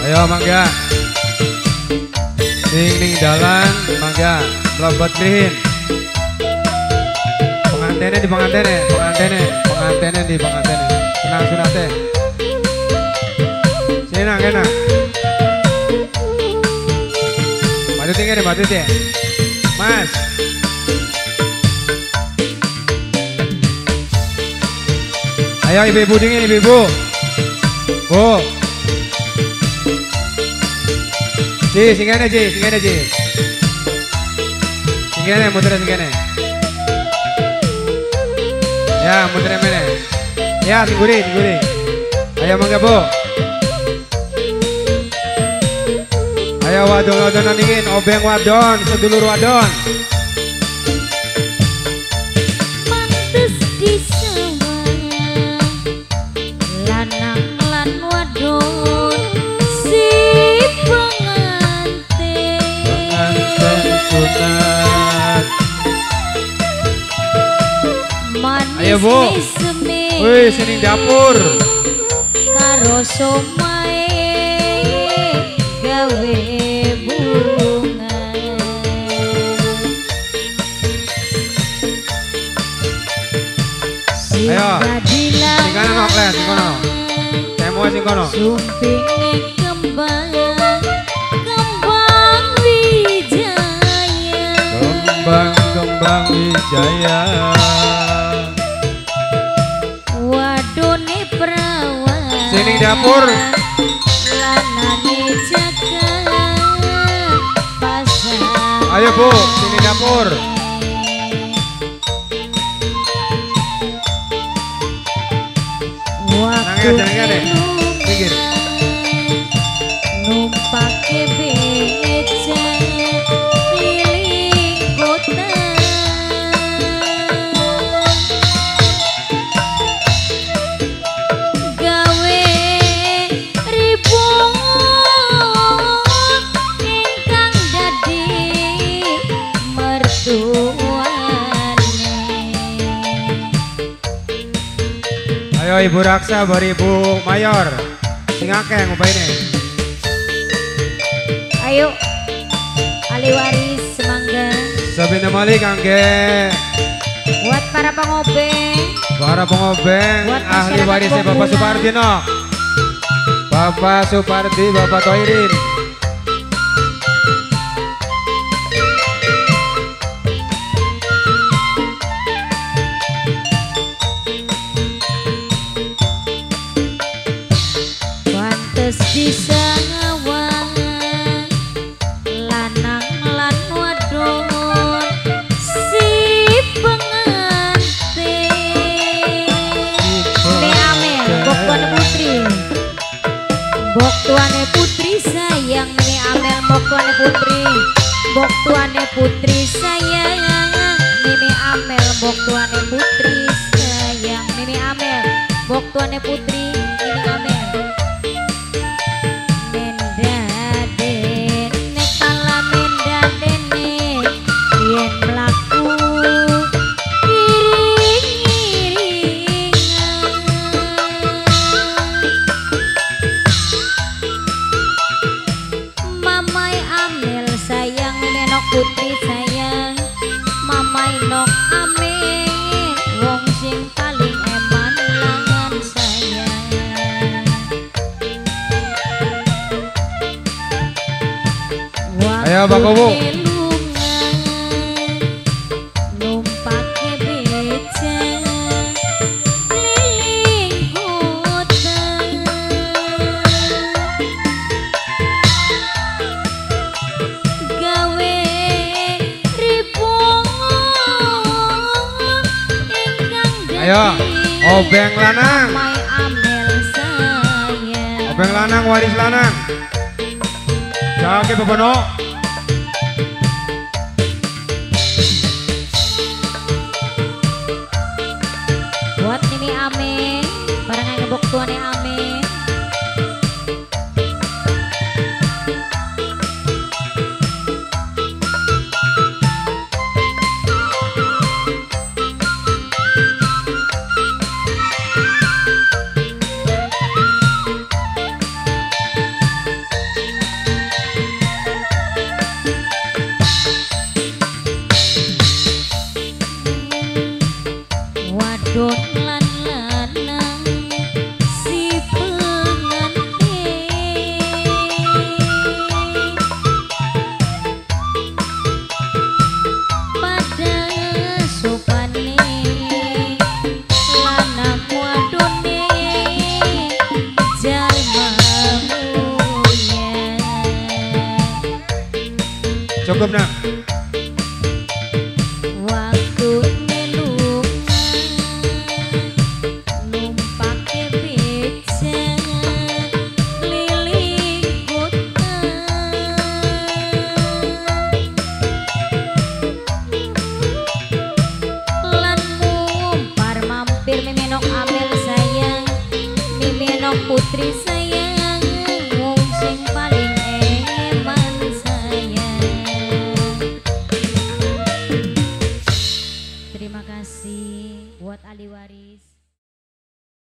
Ayo mangga. Ning dalan mangga mlebet krihin. Pengantennya di pengantennya di pengantennya. Senang sunate. Senang enak. Maju tinggi deh, Mas. Ayo ibu-ibu dingin, ibu-ibu. Bu. Singgane. Singgane, muter singgane. Ya, muter mene. Ya, tingguri. Ayo mangga, Bu. Ayo wadon dingin, obeng wadon, sedulur wadon. Mantes di sawah, lanang lan wadon, si pengantin sunat. manis. Ayo Bu, wih sini dapur. Karo somae gawe bunga. Ayo, singkono nok les, singkono. Temo singkono. Sumpinge kembang wijaya. Kembang wijaya. Wadone perawan. Sini dapur. Lanane jaga pasar. Ayo Bu, sini dapur. Nangis deh, pinggir. Numpake beca keliling kota. Gawe ribut ingkang dadi mertuane. Ayo Ibu Raksa beribu Mayor. Sing akeh ngupaine. Ayo ahli waris semangga. Sabina mali kangge Buat para pengobeng. Buat ahli masyarakat warisnya Bapak Bonggungan. Supardi no. Bapak Supardi, Bapak Toirin. Pantes disawang lanang lan wadon si pengantin. Ini Amel, bok tuane putri. Bok tuane putri sayang. Ini Amel, bok tuane putri. Bok tuane putri sayang. Ini Amel, bok tuane putri sayang. Ini Amel, bok tuane putri. Ini Amel. Putri sayang, mamai nok amin, wong sing paling eman langan sayang. Ayo Pak Kowo. Numpake beca keliling kota. Gawe Ayo, obeng lanang. Mamai Amel sayang. Obeng lanang, waris lanang. Jake bebono. Buat ini Ame, barang yang ngebok tuane Ame. putri sayang, wong sing paling eman sayang. Terima kasih buat ahli waris.